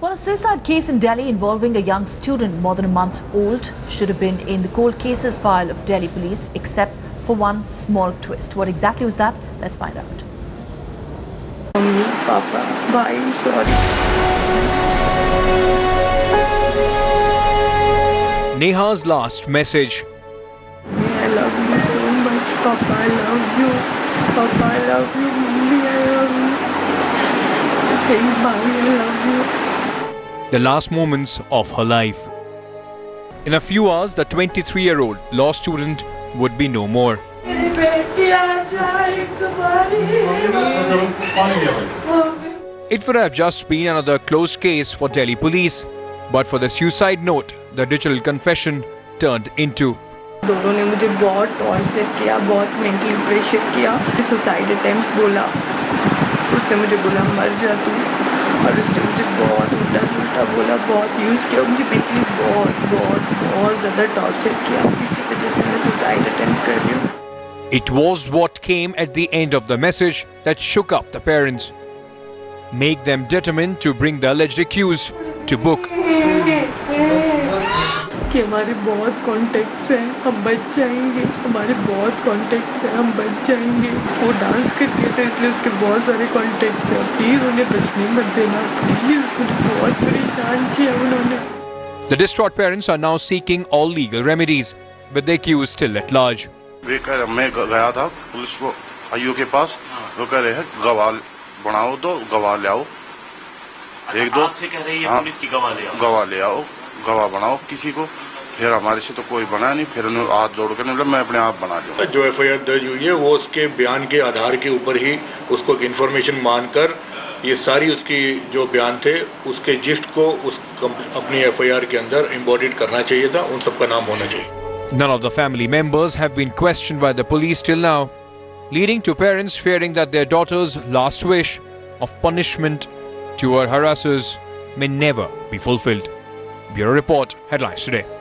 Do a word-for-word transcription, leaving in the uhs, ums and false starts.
Well, a suicide case in Delhi involving a young student more than a month old should have been in the cold cases file of Delhi police, except for one small twist. What exactly was that? Let's find out. Mommy, Papa, bye, sorry. Neha's last message. I love you so much, Papa, I love you. Papa, I love you. Mommy, I love you. Hey, Mommy, I love you. The last moments of her life. In a few hours, the twenty-three-year-old law student would be no more. It would have just been another closed case for Delhi police, but for the suicide note, the digital confession turned into. दोनों ने मुझे बहुत torture किया, बहुत mentally pressure किया, suicide attempt बोला, उससे मुझे बोला मर जा तू, और उसने मुझे बहुत उल्टा सुल्टा बोला, बहुत यूज़ किया, मुझे मेंटली बहुत बहुत बहुत ज़्यादा टॉर्चर किया, इसी वजह से मैं सुसाइड अटेम्प्ट कर रही हूँ. It was what came at the end of the message that shook up the parents, make them determined to bring the alleged accused to book. कि हमारे बहुत कॉन्टेक्ट्स हैं, हम बच जाएंगे, हमारे बहुत कॉन्टेक्ट्स हैं, हम बच जाएंगे. वो डांस करती है तो इसलिए उसके बहुत सारे कॉन्टेक्ट्स हैं. प्लीज़ उन्हें बचने मत देना, प्लीज़. मुझे बहुत परेशान किया उन्होंने. The distraught parents are now seeking all legal remedies, with the accused still at large. वे कह मैं गया था पुलिस को आईओ के पास, वो कह रहे हैं गवाह बनाओ, तो गवाह ले आओ. एक दो आपसे कह रही है पुलिस की गवाह ले आओ, गवाह ले आओ, गवाह बनाओ किसी को. फिर हमारे से तो कोई बना नहीं. फिर उन्होंने हाथ जोड़ कर बोला मैं अपने आप बना लूँगा. जो एफ आई आर दर्ज हुई है वो उसके बयान के आधार के ऊपर ही उसको इन्फॉर्मेशन मानकर ये सारी उसकी जो बयान थे उसके जिस्ट को उस अपनी एफ आई आर के अंदर एम्बॉडिड करना चाहिए था. उन सबका नाम होना चाहिए. None of the family members have been questioned by the police till now, leading to parents fearing that their daughter's last wish of punishment to her harassers may never be fulfilled. Bureau Report, Headlines Today.